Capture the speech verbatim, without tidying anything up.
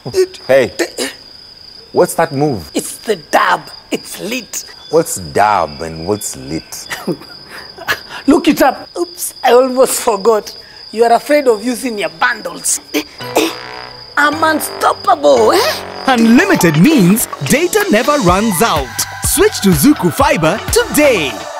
Hey, what's that move? It's the dab. It's lit. What's dab and what's lit? Look it up. Oops, I almost forgot. You are afraid of using your bundles. I'm unstoppable, eh? Unlimited means data never runs out. Switch to Zuku Fiber today.